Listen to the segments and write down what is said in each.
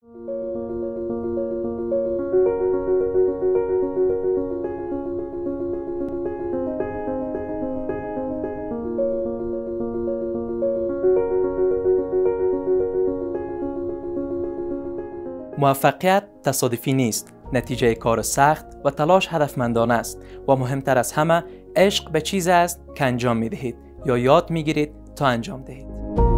موفقیت تصادفی نیست، نتیجه کار سخت و تلاش هدفمندانه است و مهمتر از همه عشق به چیزی است که انجام می دهید یا یاد می گیرید تا انجام دهید.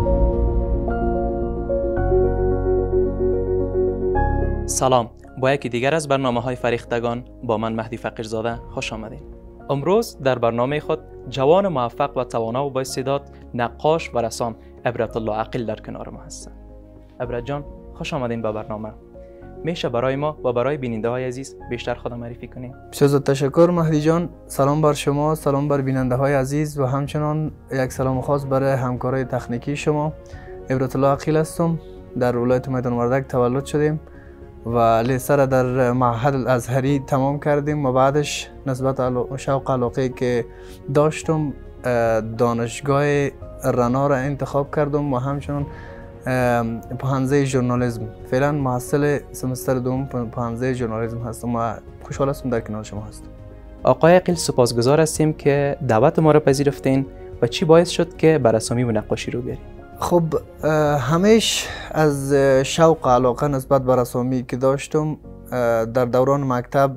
سلام، با یکی دیگر از برنامه‌های فریختگان با من مهدی فقیرزاده خوش آمدید. امروز در برنامه خود جوان موفق و توانا و با استعداد نقاش و رسام عبرت الله عقیل در کنار ما هستند. عبرت جان، خوش آمدین به برنامه. میشه برای ما و برای بیننده های عزیز بیشتر خود معرفی کنیم؟ بسیار تشکر مهدی جان. سلام بر شما، سلام بر بیننده های عزیز و همچنان یک سلام خاص برای همکارای تکنیکی شما. عبرت الله عقیل هستم، در ولایت میدان وردک تولد شدیم و لیسه را در معهد الازهری تمام کردیم و بعدش نسبت شوق علاقه که داشتم دانشگاه رنا را انتخاب کردم و همچنان پانزه ژورنالیسم. فعلا محصل سمستر دوم پانزه ژورنالیسم هستم و خوشحال هستم در کنار شما هستم. آقای عقیل، سپاسگزار هستیم که دعوت ما را پذیرفتین و چی باعث شد که به رسامی و نقاشی رو بیارین؟ خب همیش از شوق علاقه نسبت به رسامی که داشتم در دوران مکتب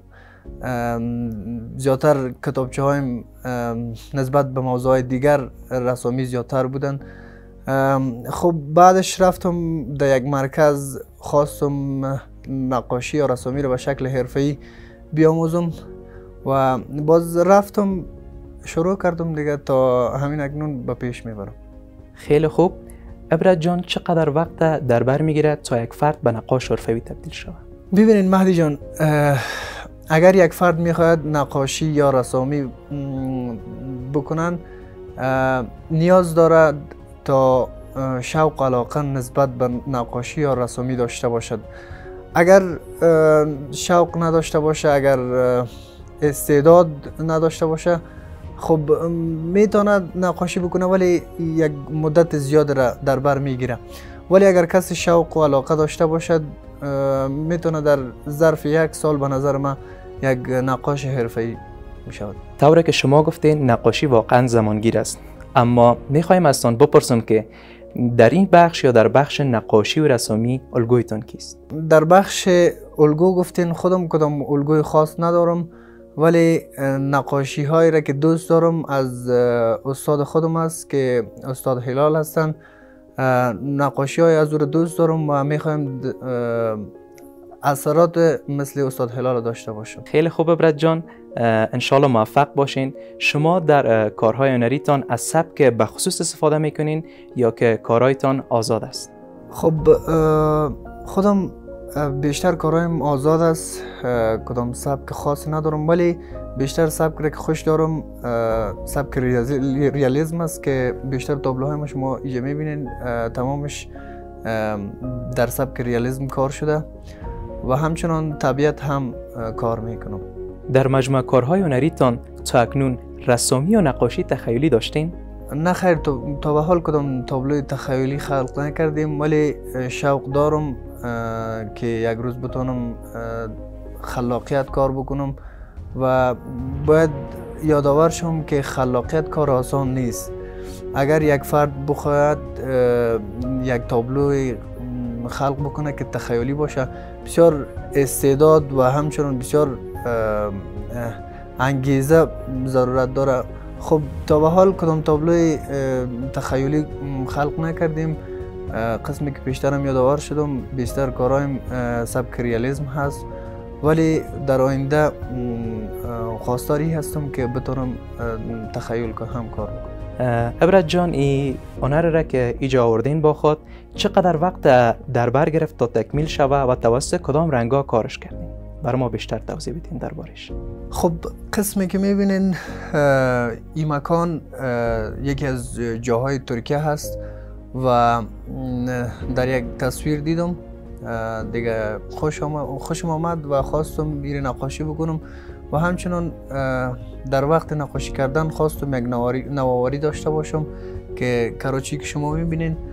زیادتر کتابچه هایم نسبت به موضوع دیگر رسامی زیادتر بودن. خب بعدش رفتم در یک مرکز، خواستم نقاشی یا رسامی رو به شکل حرفه‌ای بیاموزم و باز رفتم شروع کردم دیگه تا همین اکنون به پیش میبرم. خیلی خوب. عبرت جان، چقدر وقت در بر میگیره تا یک فرد به نقاش حرفه‌ای تبدیل شود؟ ببینید مهدی جان، اگر یک فرد میخواهد نقاشی یا رسامی بکنن نیاز دارد تا شوق علاقه نسبت به نقاشی یا رسامی داشته باشد. اگر شوق نداشته باشه، اگر استعداد نداشته باشه، خب میتواند نقاشی بکنه ولی یک مدت زیاد را در بر میگیره. ولی اگر کسی شوق و علاقه داشته باشد میتونه در ظرف یک سال به نظر من یک نقاش حرفه‌ای میشود. طوری که شما گفتین نقاشی واقعا زمانگیر است، اما میخوایم ازتان بپرسم که در این بخش یا در بخش نقاشی و رسامی الگویتان کیست؟ در بخش الگو گفتین خودم کدام الگوی خاص ندارم، ولی نقاشی هایی را که دوست دارم از استاد خودم است که استاد هلال هستن. نقاشی های از او را دوست دارم و میخوایم اثرات مثل استاد هلال داشته باشم. خیلی خوب عبرت جان، انشالله موفق باشین. شما در کارهای هنریتان از سبک به خصوص استفاده میکنین یا که کارهایتان آزاد است؟ خب خودم بیشتر کارهایم آزاد است، کدام سبک خاصی ندارم، ولی بیشتر سبک را که خوش دارم سبک ریالیسم است که بیشتر تابلوهای شما اینجا میبینین تمامش در سبک ریالیسم کار شده و همچنان طبیعت هم کار میکنم. در مجموع کارهای هنریتان تا اکنون رسامی و نقاشی تخیلی داشتین؟ نه خیر، تا به حال کدام تابلوی تخیلی خلق نکردیم، ولی شوق دارم که یک روز بتونم خلاقیت کار بکنم و باید یادآور شم که خلاقیت کار آسان نیست. اگر یک فرد بخواهد یک تابلوی خلق بکنه که تخیلی باشه، بسیار استعداد و همچنان بسیار انگیزه ضرورت داره. خب تا به حال کدام تابلوی تخیلی خلق نکردیم. قسمی که پیشترم یادآور شدم بیشتر کارایم سبک ریالیسم هست، ولی در آینده خواستاری هستم که بتونم تخیل هم کار بکنم. عبرت جان، این هنر را که ایجا آوردین با خود چقدر وقت در بر گرفت تا تکمیل شود و توسط کدام رنگا کارش کردین؟ برای ما بیشتر توضیح بدین دربارش. خب قسمی که میبینین این مکان یکی از جاهای ترکیه هست و در یک تصویر دیدم دیگه خوشم آمد و خواستم این نقاشی بکنم و همچنان در وقت نقاشی کردن خواستم یک نوآوری داشته باشم که کراچی که شما میبینین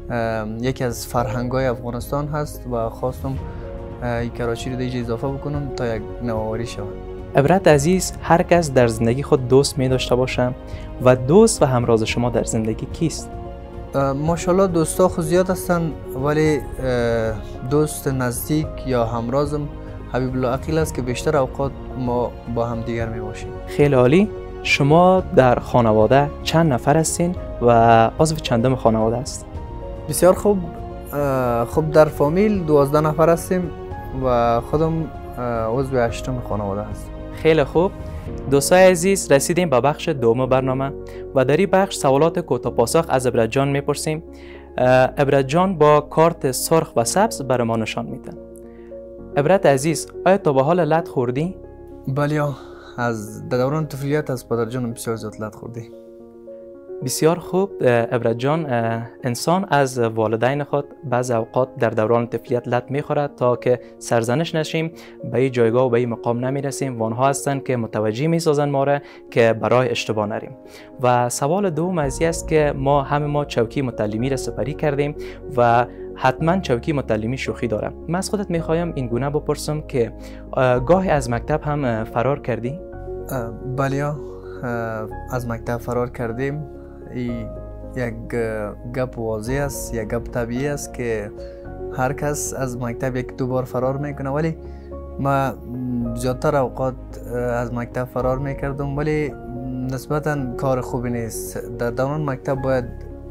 یکی از فرهنگ‌های افغانستان هست و خواستم کراچی رو دیگه اضافه بکنم تا یک نوآوری شود. عبرت عزیز، هر کس در زندگی خود دوست می داشته باشه و دوست و همراز شما در زندگی کیست؟ ماشاءالله دوستا خود زیاد هستن، ولی دوست نزدیک یا همرازم حبیب الله عقیل است که بیشتر اوقات ما با هم دیگر می باشیم. خیلی عالی. شما در خانواده چند نفر هستین و عضو چندم خانواده است؟ بسیار خوب. خب در فامیل 12 نفر هستیم و خودم عضو 8 خانواده هستم. خیلی خوب. دوستای عزیز، رسیدیم به بخش دوم برنامه و در این بخش سوالات کوتاه پاسخ از عبرت جان میپرسیم. عبرت جان با کارت سرخ و سبز برای ما نشان میدن. عبرت عزیز، آیا تا به حال لت خوردی؟ بله، از دوران طفولیت از پدر جانم بسیار زیاد لت خوردی. بسیار خوب. عبرت جان، انسان از والدین خود بعض اوقات در دوران طفولیت لت میخورد تا که سرزنش نشیم، به این جایگاه و به این مقام نمیرسیم و آنها هستند که متوجه میسازن ما را که برای اشتباه نریم. و سوال دوم از است که ما چوکی متعلمی را سپری کردیم و حتما چوکی متعلمی شوخی داره. من از خودت میخوایم این گونه بپرسم که گاهی از مکتب هم فرار کردی؟ بله، از مکتب فرار کردیم. یک گپ واضح است، یک گپ طبیعی است که هر کس از مکتب یک دو بار فرار میکنه، ولی ما زیادتر اوقات از مکتب فرار میکردم، ولی نسبتا کار خوبی نیست. در دوران مکتب باید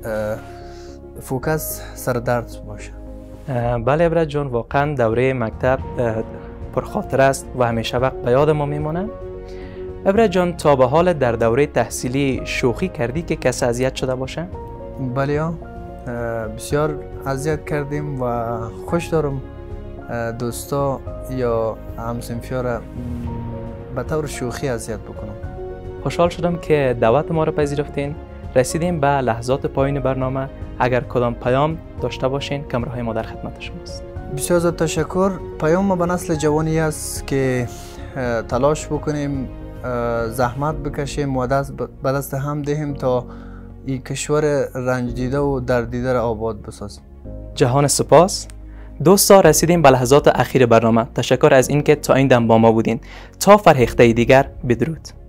فوکس سر درس باشه. بله عبرت جان، واقعا دوره مکتب پرخاطره است و همیشه وقت به یاد ما میمونه. عبرت جان، تا به حال در دوره تحصیلی شوخی کردی که کسی اذیت شده باشه؟ بله، بسیار اذیت کردیم و خوش دارم دوستا یا همسنفیا را به طور شوخی اذیت بکنم. خوشحال شدم که دعوت ما را پذیرفتین. رسیدیم به لحظات پایین برنامه. اگر کدام پیام داشته باشین، کامراهای ما در خدمت شماست. بسیار زیاد تشکر. پیام ما به نسل جوانی است که تلاش بکنیم، زحمت بکشیم و به دست هم دهیم تا این کشور رنج دیده و درد دیده را آباد بسازیم. جهان سپاس. دوستا، رسیدیم به لحظات اخیر برنامه. تشکر از اینکه تا این دم با ما بودین. تا فرهیخته دیگر، بدرود.